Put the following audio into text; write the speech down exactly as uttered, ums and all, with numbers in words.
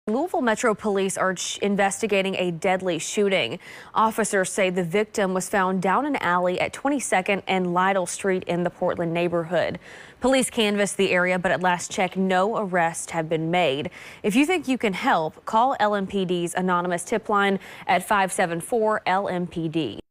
Louisville Metro Police are investigating a deadly shooting. Officers say the victim was found down an alley at twenty-second and Lytle Street in the Portland neighborhood. Police canvassed the area, but at last check, no arrests have been made. If you think you can help, call L M P D's anonymous tip line at five seven four L M P D.